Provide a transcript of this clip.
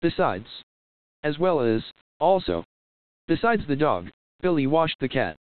Besides. As well as, also. Besides the dog, Billy washed the cat.